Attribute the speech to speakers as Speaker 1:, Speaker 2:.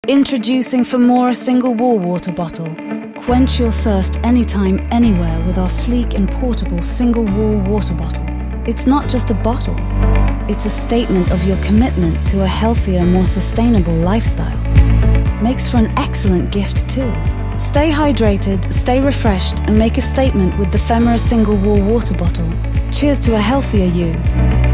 Speaker 1: Introducing Femora single wall water bottle. Quench your thirst anytime, anywhere with our sleek and portable single wall water bottle. It's not just a bottle. It's a statement of your commitment to a healthier, more sustainable lifestyle. Makes for an excellent gift too. Stay hydrated, stay refreshed, and make a statement with the Femora single wall water bottle. Cheers to a healthier you.